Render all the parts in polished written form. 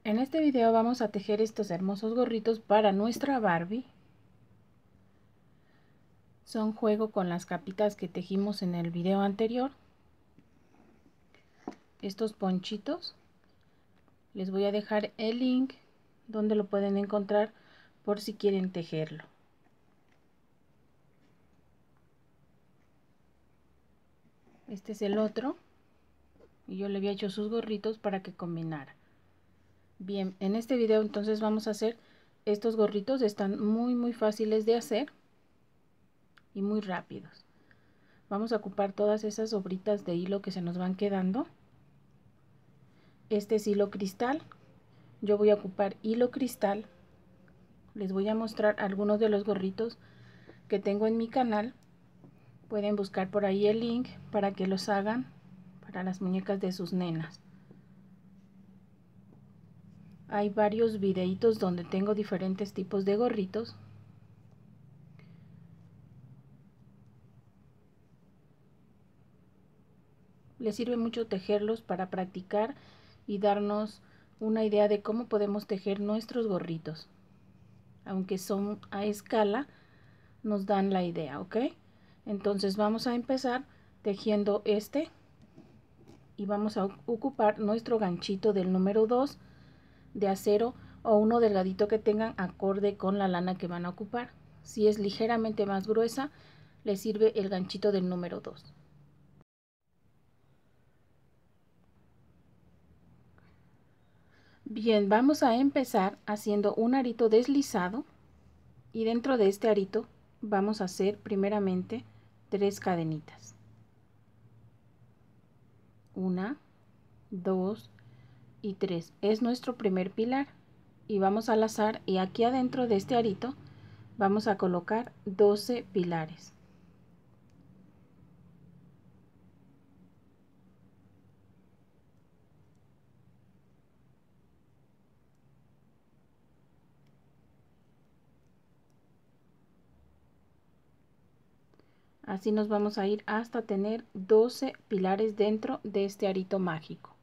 En este video vamos a tejer estos hermosos gorritos para nuestra Barbie. Son juego con las capitas que tejimos en el video anterior. Estos ponchitos. Les voy a dejar el link donde lo pueden encontrar por si quieren tejerlo. Este es el otro. Y yo le había hecho sus gorritos para que combinara. Bien, en este video entonces vamos a hacer estos gorritos. Están muy fáciles de hacer y muy rápidos. Vamos a ocupar todas esas sobritas de hilo que se nos van quedando. Este es hilo cristal. Yo voy a ocupar hilo cristal. Les voy a mostrar algunos de los gorritos que tengo en mi canal. Pueden buscar por ahí el link para que los hagan para las muñecas de sus nenas. Hay varios videitos donde tengo diferentes tipos de gorritos. Les sirve mucho tejerlos para practicar y darnos una idea de cómo podemos tejer nuestros gorritos. Aunque son a escala, nos dan la idea, ¿ok? Entonces vamos a empezar tejiendo este y vamos a ocupar nuestro ganchito del número 2 de acero o uno delgadito que tengan acorde con la lana que van a ocupar. Si es ligeramente más gruesa, les sirve el ganchito del número 2. Bien, vamos a empezar haciendo un arito deslizado y dentro de este arito vamos a hacer primeramente 3 cadenitas. 1, 2 y 3. Es nuestro primer pilar y vamos a lazar, y aquí adentro de este arito vamos a colocar 12 pilares. Así nos vamos a ir hasta tener 12 pilares dentro de este arito mágico.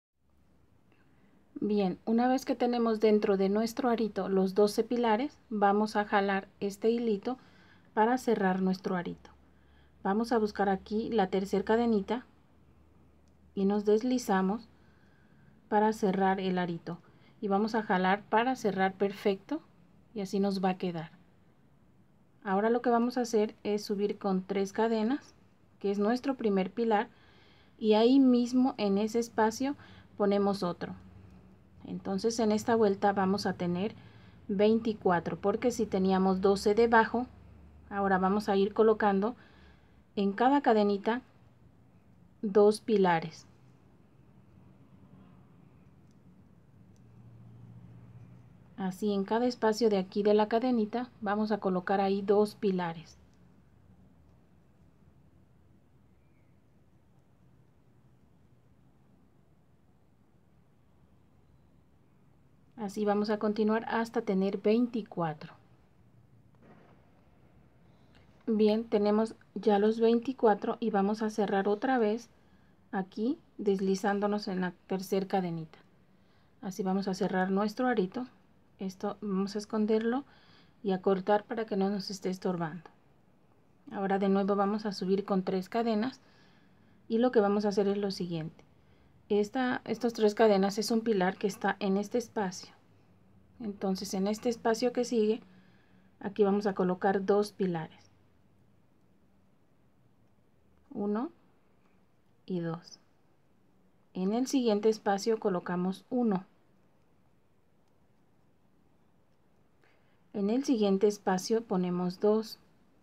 Bien, una vez que tenemos dentro de nuestro arito los 12 pilares, vamos a jalar este hilito para cerrar nuestro arito. Vamos a buscar aquí la tercera cadenita y nos deslizamos para cerrar el arito. Y vamos a jalar para cerrar perfecto y así nos va a quedar. Ahora lo que vamos a hacer es subir con 3 cadenas, que es nuestro primer pilar, y ahí mismo en ese espacio ponemos otro. Entonces en esta vuelta vamos a tener 24, porque si teníamos 12 debajo, ahora vamos a ir colocando en cada cadenita 2 pilares. Así en cada espacio de aquí de la cadenita vamos a colocar ahí 2 pilares. Así vamos a continuar hasta tener 24. Bien, tenemos ya los 24 y vamos a cerrar otra vez aquí deslizándonos en la tercera cadenita. Así vamos a cerrar nuestro arito. Esto vamos a esconderlo y a cortar para que no nos esté estorbando. Ahora de nuevo vamos a subir con 3 cadenas y lo que vamos a hacer es lo siguiente. Estas 3 cadenas es un pilar que está en este espacio. Entonces en este espacio que sigue, aquí vamos a colocar 2 pilares. 1 y 2. En el siguiente espacio colocamos 1. En el siguiente espacio ponemos 2.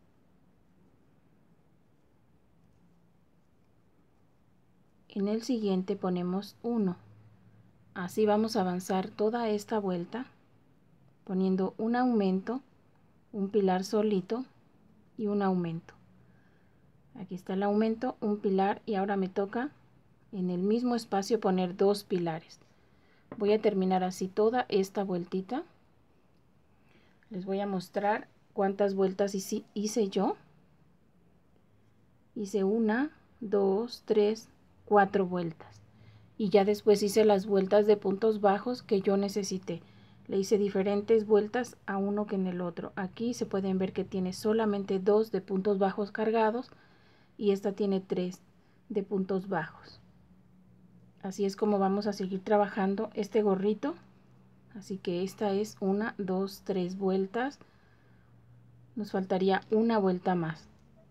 En el siguiente ponemos 1. Así vamos a avanzar toda esta vuelta poniendo un aumento, un pilar solito y un aumento. Aquí está el aumento, un pilar, y ahora me toca en el mismo espacio poner 2 pilares. Voy a terminar así toda esta vueltita. Les voy a mostrar cuántas vueltas hice yo. Hice 1, 2, 3, 4 vueltas. y ya después hice las vueltas de puntos bajos que yo necesité. Le hice diferentes vueltas a uno que en el otro. Aquí se pueden ver que tiene solamente 2 de puntos bajos cargados y esta tiene 3 de puntos bajos. Así es como vamos a seguir trabajando este gorrito. Así que esta es 1, 2, 3 vueltas. Nos faltaría una vuelta más.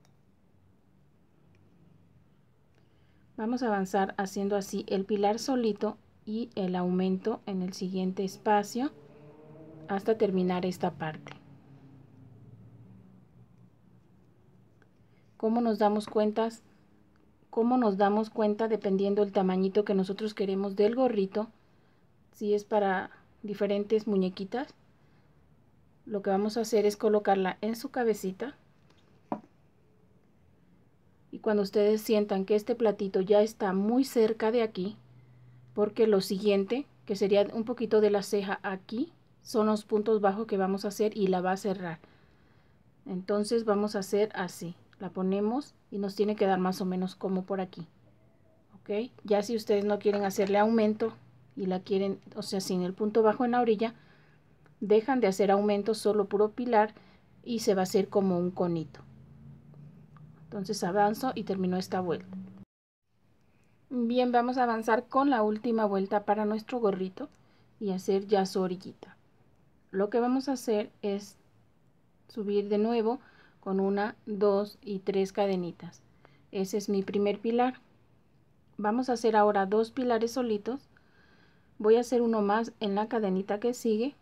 Vamos a avanzar haciendo así el pilar solito y el aumento en el siguiente espacio hasta terminar esta parte. ¿Cómo nos damos cuenta? ¿Cómo nos damos cuenta dependiendo el tamañito que nosotros queremos del gorrito? Si es para diferentes muñequitas, lo que vamos a hacer es colocarla en su cabecita. Y cuando ustedes sientan que este platito ya está muy cerca de aquí, porque lo siguiente, que sería un poquito de la ceja aquí, son los puntos bajos que vamos a hacer y la va a cerrar. Entonces vamos a hacer así, la ponemos y nos tiene que dar más o menos como por aquí. ¿Ok? Ya si ustedes no quieren hacerle aumento y la quieren, o sea, sin el punto bajo en la orilla, dejan de hacer aumento, solo puro pilar y se va a hacer como un conito. Entonces avanzo y termino esta vuelta. Bien, vamos a avanzar con la última vuelta para nuestro gorrito y hacer ya su orillita. Lo que vamos a hacer es subir de nuevo con 1, 2 y 3 cadenitas. Ese es mi primer pilar. Vamos a hacer ahora 2 pilares solitos. Voy a hacer uno más en la cadenita que sigue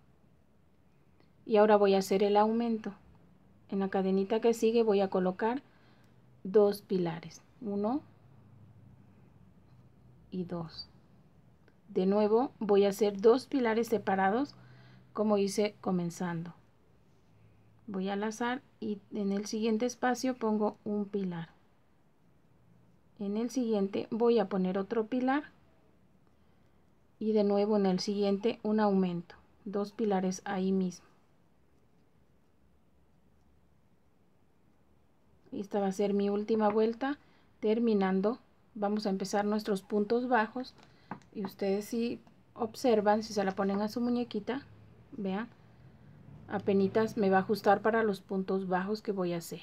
y ahora voy a hacer el aumento. En la cadenita que sigue voy a colocar 2 pilares, 1 y 2. De nuevo voy a hacer 2 pilares separados como hice comenzando. Voy a lazar y en el siguiente espacio pongo un pilar. En el siguiente voy a poner otro pilar y de nuevo en el siguiente un aumento, 2 pilares ahí mismo. Esta va a ser mi última vuelta. Terminando, vamos a empezar nuestros puntos bajos y ustedes si observan, si se la ponen a su muñequita, vean, apenitas me va a ajustar para los puntos bajos que voy a hacer.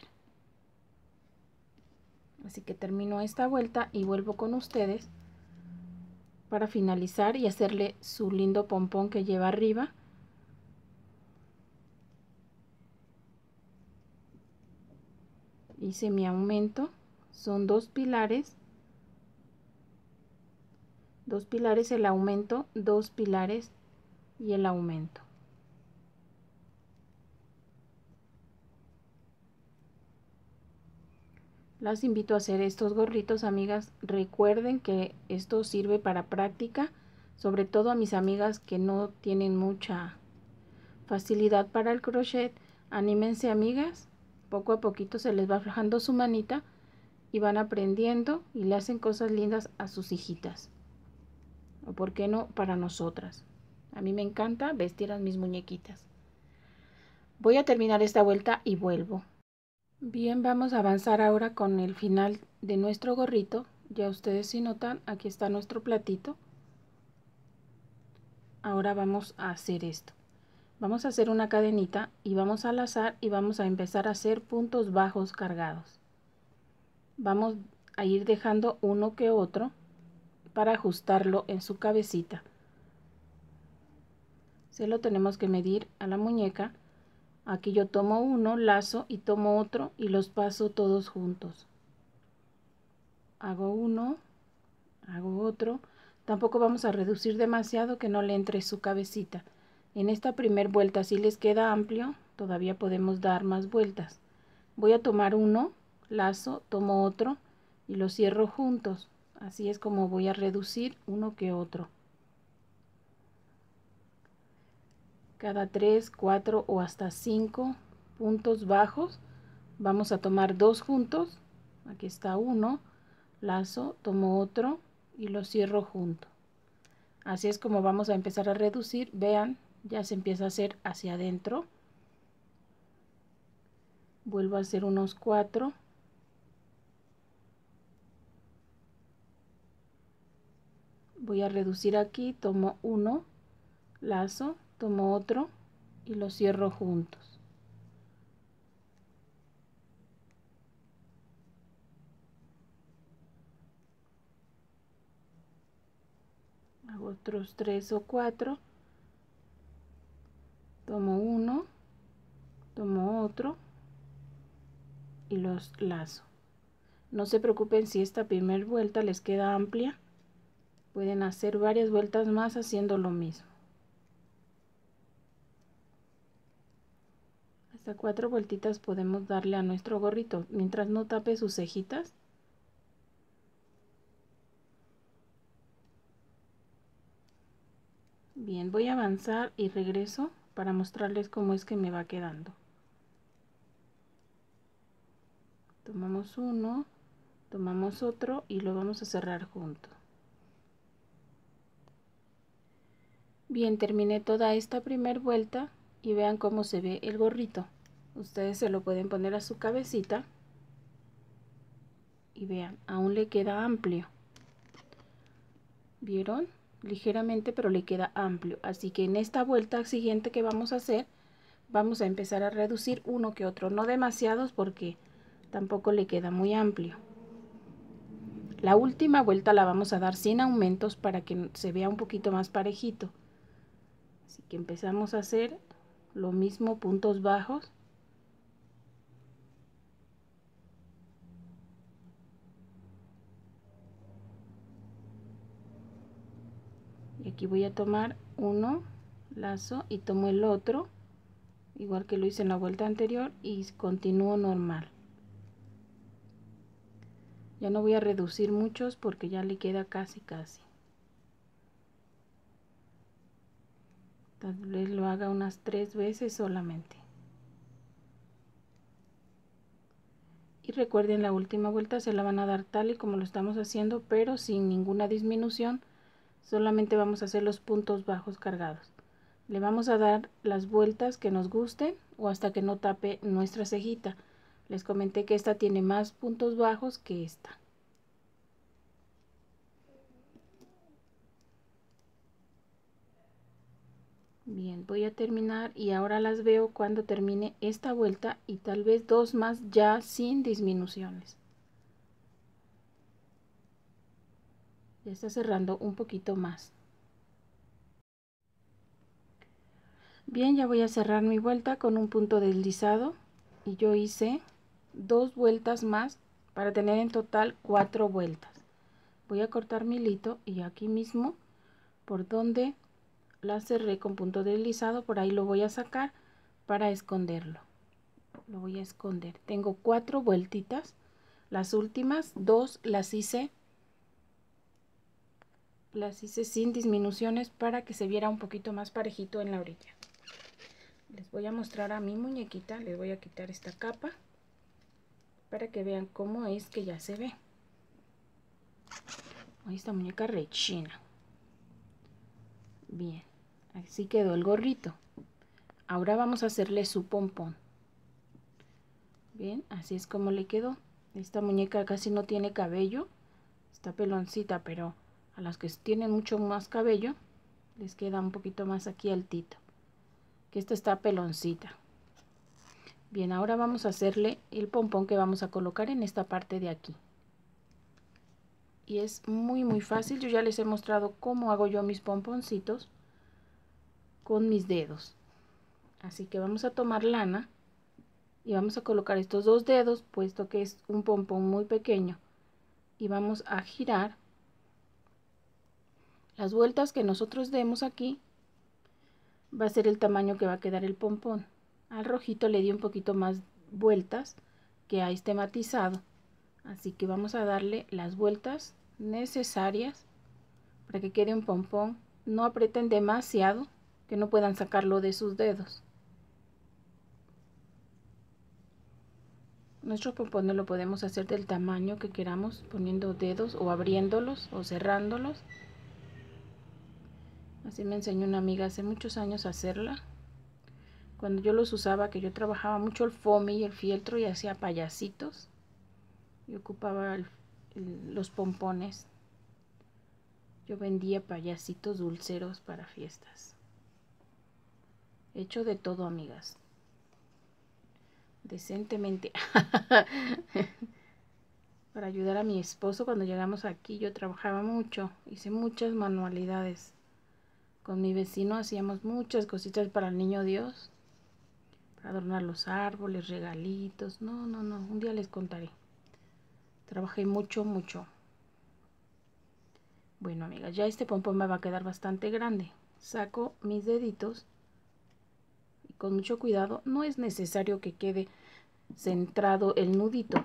Así que termino esta vuelta y vuelvo con ustedes para finalizar y hacerle su lindo pompón que lleva arriba. Hice mi aumento, son 2 pilares, 2 pilares el aumento, 2 pilares y el aumento. Las invito a hacer estos gorritos, amigas. Recuerden que esto sirve para práctica, sobre todo a mis amigas que no tienen mucha facilidad para el crochet. Anímense, amigas, poco a poquito se les va aflojando su manita y van aprendiendo y le hacen cosas lindas a sus hijitas, o por qué no para nosotras. A mí me encanta vestir a mis muñequitas. Voy a terminar esta vuelta y vuelvo. Bien, vamos a avanzar ahora con el final de nuestro gorrito. Ya ustedes si notan, aquí está nuestro platito. Ahora vamos a hacer esto. Vamos a hacer una cadenita y vamos a lazar y vamos a empezar a hacer puntos bajos cargados. Vamos a ir dejando uno que otro para ajustarlo en su cabecita. Se lo tenemos que medir a la muñeca. Aquí yo tomo uno, lazo y tomo otro y los paso todos juntos. Hago uno, hago otro. Tampoco vamos a reducir demasiado que no le entre su cabecita. En esta primer vuelta, si les queda amplio, todavía podemos dar más vueltas. Voy a tomar uno, lazo, tomo otro y los cierro juntos. Así es como voy a reducir uno que otro. Cada 3, 4 o hasta 5 puntos bajos vamos a tomar 2 juntos. Aquí está uno, lazo, tomo otro y lo cierro junto. Así es como vamos a empezar a reducir. Vean, ya se empieza a hacer hacia adentro. Vuelvo a hacer unos 4. Voy a reducir aquí, tomo uno, lazo, tomo otro y los cierro juntos. Hago otros 3 o 4, tomo uno, tomo otro y los lazo. No se preocupen si esta primera vuelta les queda amplia, pueden hacer varias vueltas más haciendo lo mismo. Hasta 4 vueltitas podemos darle a nuestro gorrito mientras no tape sus cejitas. Bien, voy a avanzar y regreso para mostrarles cómo es que me va quedando. Tomamos uno, tomamos otro y lo vamos a cerrar junto. Bien, terminé toda esta primera vuelta y vean cómo se ve el gorrito. Ustedes se lo pueden poner a su cabecita y vean, aún le queda amplio. ¿Vieron? Ligeramente, pero le queda amplio. Así que en esta vuelta siguiente que vamos a hacer, vamos a empezar a reducir uno que otro, no demasiados porque tampoco le queda muy amplio. La última vuelta la vamos a dar sin aumentos para que se vea un poquito más parejito. Así que empezamos a hacer lo mismo, puntos bajos. Y aquí voy a tomar uno, lazo y tomo el otro, igual que lo hice en la vuelta anterior, y continúo normal. Ya no voy a reducir muchos porque ya le queda casi. Tal vez lo haga unas 3 veces solamente. Y recuerden, la última vuelta se la van a dar tal y como lo estamos haciendo, pero sin ninguna disminución. Solamente vamos a hacer los puntos bajos cargados. Le vamos a dar las vueltas que nos gusten o hasta que no tape nuestra cejita. Les comenté que esta tiene más puntos bajos que esta. Bien, voy a terminar y ahora las veo cuando termine esta vuelta y tal vez 2 más ya sin disminuciones. Ya está cerrando un poquito más. Bien, ya voy a cerrar mi vuelta con un punto deslizado y yo hice 2 vueltas más para tener en total 4 vueltas. Voy a cortar mi hilito y aquí mismo por donde la cerré con punto deslizado, por ahí lo voy a sacar para esconderlo. Lo voy a esconder. Tengo 4 vueltitas. Las últimas 2 las hice sin disminuciones para que se viera un poquito más parejito en la orilla. Les voy a mostrar a mi muñequita, les voy a quitar esta capa para que vean cómo es que ya se ve. Ahí esta muñeca rechina. Bien, así quedó el gorrito. Ahora vamos a hacerle su pompón. Bien, así es como le quedó. Esta muñeca casi no tiene cabello, está peloncita, pero a las que tienen mucho más cabello les queda un poquito más aquí altito, que esta está peloncita. Bien, ahora vamos a hacerle el pompón que vamos a colocar en esta parte de aquí. Y es muy fácil, yo ya les he mostrado cómo hago yo mis pomponcitos con mis dedos. Así que vamos a tomar lana y vamos a colocar estos 2 dedos, puesto que es un pompón muy pequeño, y vamos a girar las vueltas que nosotros demos aquí. Va a ser el tamaño que va a quedar el pompón. Al rojito le di un poquito más vueltas que a este matizado, así que vamos a darle las vueltas necesarias para que quede un pompón. No aprieten demasiado, que no puedan sacarlo de sus dedos. Nuestros pompones lo podemos hacer del tamaño que queramos, poniendo dedos o abriéndolos o cerrándolos. Así me enseñó una amiga hace muchos años a hacerla. Cuando yo los usaba, que yo trabajaba mucho el foamy y el fieltro y hacía payasitos, y ocupaba los pompones. Yo vendía payasitos dulceros para fiestas. He hecho de todo, amigas. Decentemente. Para ayudar a mi esposo cuando llegamos aquí. Yo trabajaba mucho. Hice muchas manualidades. Con mi vecino hacíamos muchas cositas para el niño Dios. Para adornar los árboles, regalitos. No. Un día les contaré. Trabajé mucho. Bueno, amigas, ya este pompón me va a quedar bastante grande. Saco mis deditos y con mucho cuidado. No es necesario que quede centrado el nudito.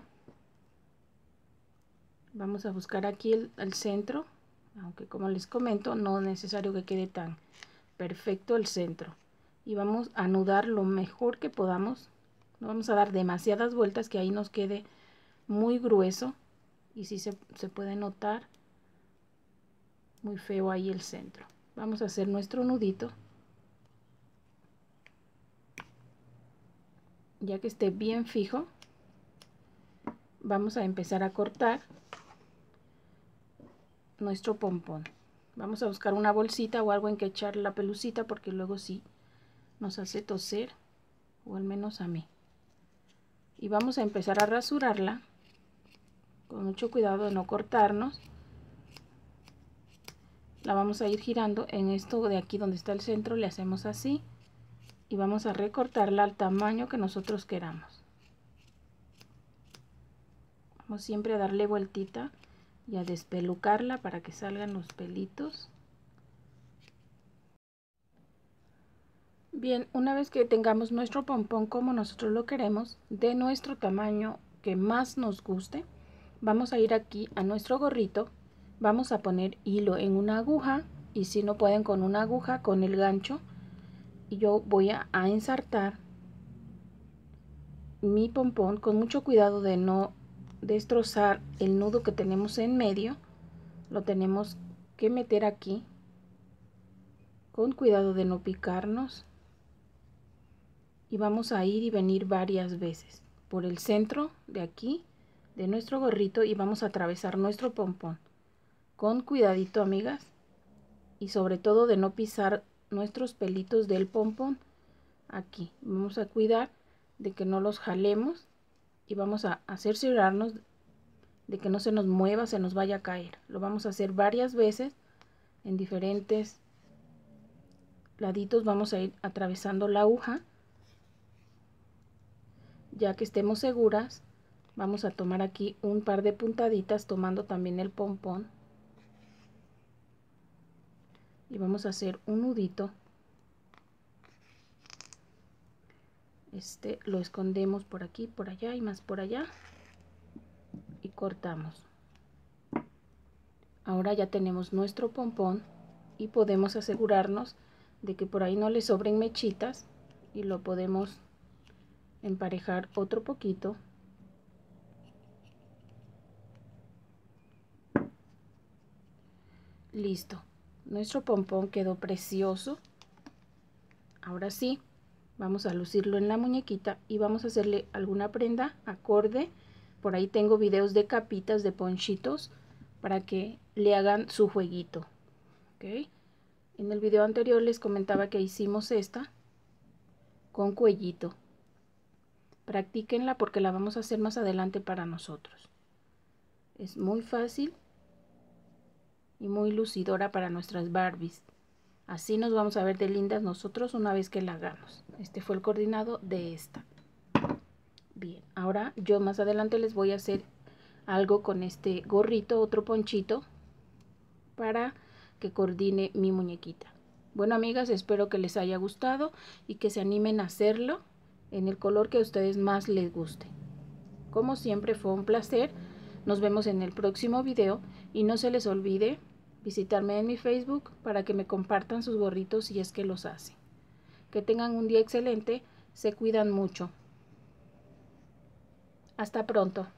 Vamos a buscar aquí el centro, aunque como les comento, no es necesario que quede tan perfecto el centro. Y vamos a anudar lo mejor que podamos. No vamos a dar demasiadas vueltas que ahí nos quede muy grueso. Y sí se puede notar muy feo ahí el centro. Vamos a hacer nuestro nudito. Ya que esté bien fijo, vamos a empezar a cortar nuestro pompón. Vamos a buscar una bolsita o algo en que echar la pelucita, porque luego sí nos hace toser, o al menos a mí. Y vamos a empezar a rasurarla con mucho cuidado de no cortarnos. La vamos a ir girando en esto de aquí donde está el centro, le hacemos así y vamos a recortarla al tamaño que nosotros queramos. Vamos siempre a darle vueltita y a despelucarla para que salgan los pelitos. Bien, una vez que tengamos nuestro pompón como nosotros lo queremos, de nuestro tamaño que más nos guste, vamos a ir aquí a nuestro gorrito, vamos a poner hilo en una aguja, y si no pueden con una aguja, con el gancho, y yo voy a ensartar mi pompón con mucho cuidado de no destrozar el nudo que tenemos en medio. Lo tenemos que meter aquí con cuidado de no picarnos. Y vamos a ir y venir varias veces por el centro de aquí de nuestro gorrito y vamos a atravesar nuestro pompón con cuidadito, amigas, y sobre todo de no pisar nuestros pelitos del pompón. Aquí vamos a cuidar de que no los jalemos y vamos a cerciorarnos de que no se nos mueva, se nos vaya a caer. Lo vamos a hacer varias veces en diferentes laditos. Vamos a ir atravesando la aguja. Ya que estemos seguras, vamos a tomar aquí un par de puntaditas tomando también el pompón y vamos a hacer un nudito. Este lo escondemos por aquí, por allá y más por allá y cortamos. Ahora ya tenemos nuestro pompón y podemos asegurarnos de que por ahí no le sobren mechitas y lo podemos emparejar otro poquito. Listo, nuestro pompón quedó precioso. Ahora sí, vamos a lucirlo en la muñequita y vamos a hacerle alguna prenda acorde. Por ahí tengo videos de capitas de ponchitos para que le hagan su jueguito. ¿Okay? En el video anterior les comentaba que hicimos esta con cuellito. Practíquenla porque la vamos a hacer más adelante para nosotros. Es muy fácil y muy lucidora para nuestras Barbies. Así nos vamos a ver de lindas nosotros una vez que la hagamos. Este fue el coordinado de esta. Bien, ahora yo más adelante les voy a hacer algo con este gorrito, otro ponchito, para que coordine mi muñequita. Bueno, amigas, espero que les haya gustado y que se animen a hacerlo en el color que a ustedes más les guste. Como siempre, fue un placer. Nos vemos en el próximo video y no se les olvide visitarme en mi Facebook para que me compartan sus gorritos si es que los hacen. Que tengan un día excelente, se cuidan mucho. Hasta pronto.